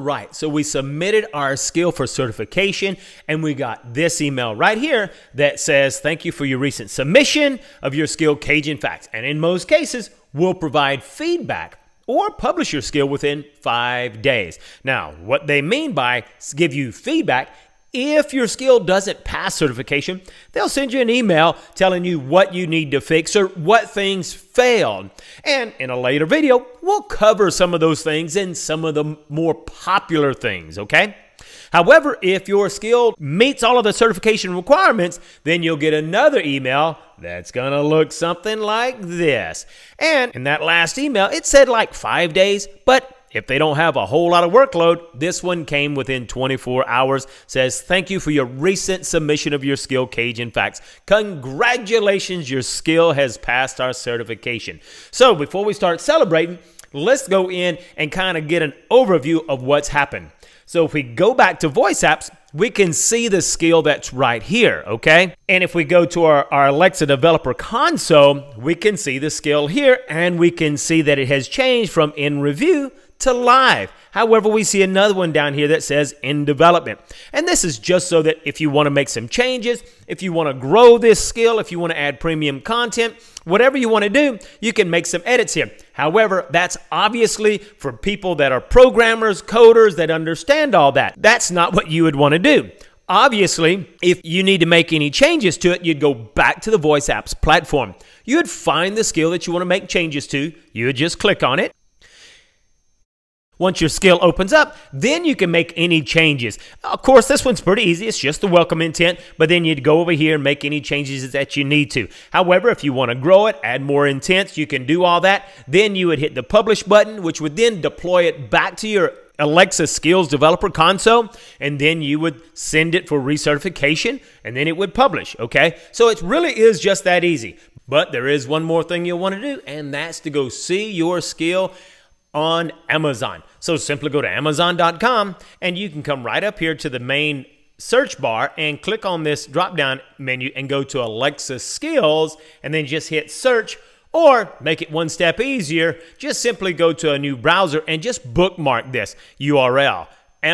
right, so we submitted our skill for certification and we got this email right here that says, thank you for your recent submission of your skill Cajun Facts. And in most cases, we'll provide feedback or publish your skill within 5 days. Now, what they mean by give you feedback, if your skill doesn't pass certification, they'll send you an email telling you what you need to fix or what things failed. And in a later video, we'll cover some of those things and some of the more popular things, okay? However, if your skill meets all of the certification requirements, then you'll get another email that's going to look something like this. And in that last email, it said like 5 days, but if they don't have a whole lot of workload, this one came within 24 hours, says, thank you for your recent submission of your skill Cajun Facts. Congratulations, your skill has passed our certification. So before we start celebrating, let's go in and kind of get an overview of what's happened. So if we go back to Voice Apps, we can see the skill that's right here, okay? And if we go to our Alexa Developer Console, we can see the skill here, and we can see that it has changed from in review to live. However, we see another one down here that says in development. And this is just so that if you want to make some changes, if you want to grow this skill, if you want to add premium content, whatever you want to do, you can make some edits here. However, that's obviously for people that are programmers, coders, that understand all that. That's not what you would want to do. Obviously, if you need to make any changes to it, you'd go back to the Voice Apps platform. You would find the skill that you want to make changes to. You would just click on it. Once your skill opens up, then you can make any changes. Of course, this one's pretty easy. It's just the welcome intent, but then you'd go over here and make any changes that you need to. However, if you want to grow it, add more intents, you can do all that. Then you would hit the publish button, which would then deploy it back to your Alexa Skills Developer Console, and then you would send it for recertification, and then it would publish, okay? So it really is just that easy. But there is one more thing you'll want to do, and that's to go see your skill on Amazon. So simply go to Amazon.com and you can come right up here to the main search bar and click on this drop down menu and go to Alexa Skills and then just hit search, or make it one step easier, just simply go to a new browser and just bookmark this URL,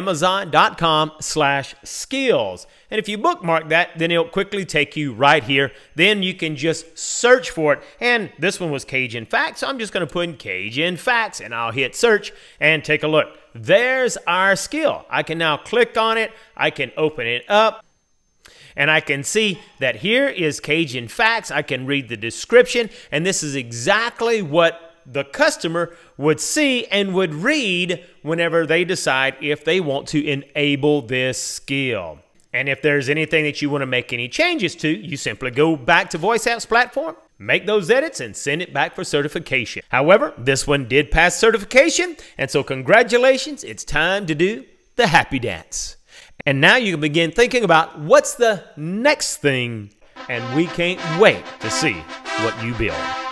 Amazon.com/skills. And if you bookmark that, then it'll quickly take you right here. Then you can just search for it. And this one was Cajun Facts, so I'm just going to put in Cajun Facts and I'll hit search and take a look. There's our skill. I can now click on it. I can open it up. And I can see that here is Cajun Facts. I can read the description. And this is exactly what the customer would see and would read whenever they decide if they want to enable this skill. And if there's anything that you want to make any changes to, you simply go back to Voice Apps platform, make those edits, and send it back for certification. However, this one did pass certification, and so congratulations, it's time to do the happy dance. And now you can begin thinking about what's the next thing, and we can't wait to see what you build.